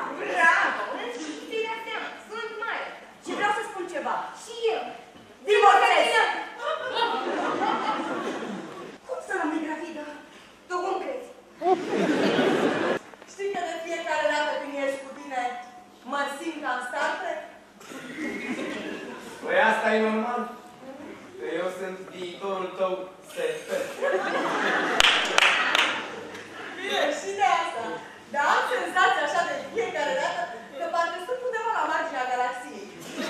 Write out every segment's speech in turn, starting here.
Bravo! În sfârșit îi dați seama. Sunt mare. Și vreau să spun ceva. Și eu. Divorțez! Cum să rămâi gravidă? Tu cum crezi? Știi că de fiecare dată când ești cu tine, mă simt ca în Star Trek? Păi asta e normal. Că eu sunt viitorul tău SF. Bine, și de asta. Dar am senzația așa de fiecare dată că parcă sunt undeva la marginea galaxiei.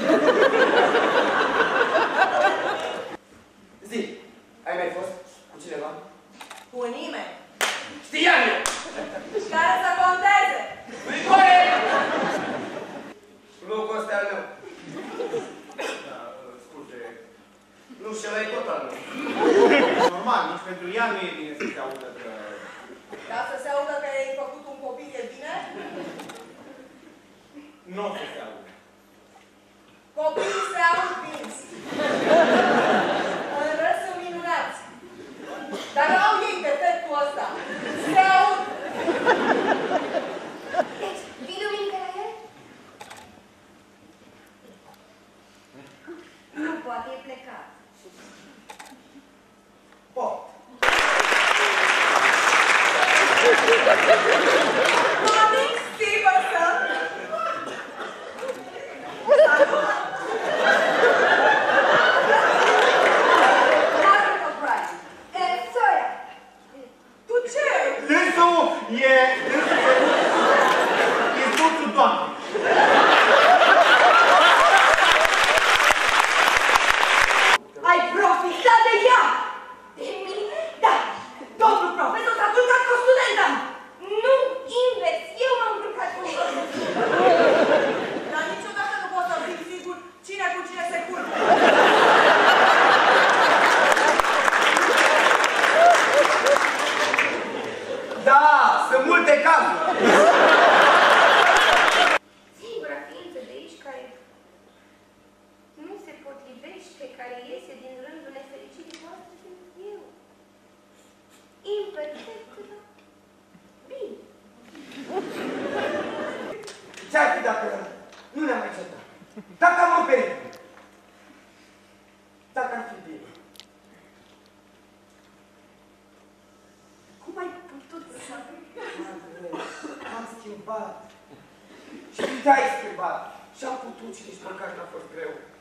Zi, ai mai fost cu cineva? Cu nimeni. Știam eu! Care să conteze? Băi! Locul ăsta e al meu. Da, scuze. Nu, și ăla e tot al meu. Normal, nici pentru ea nu e bine să se audă că... Ca să se audă că ai făcut un copil, e bine? Nu o să se audă. Copiii se aud bine. În rest sunt minunați. Dar au ei defectul ăsta. Se aud. Deci, vii duminică la el? Nu poate, e plecat. Pot. Mami, Stevenson! Margaret O'Brien. Sawyer. Tu ce? Dânsul e soțul doamnei. Ai profitat de ea! De mine? Da! Domnul profesor s-a culcat cu studenta! Nu, invers! Eu m-am culcat cu ea! Dar niciodată nu pot să fiu sigur cine cu cine se culcă. Da, sunt multe cazuri. Singura ființă de aici care nu se potrivește, care iese din rândul nefericirii voastre, sunt eu. Imperfect, dar bine. Ce-ar fi dacă nu ne-am mai certat? Dacă am oferit? Dacă ar fi bine? Cum ai putut să... Am schimbat. Și te-ai schimbat. Și am putut și nici măcar n-a fost greu.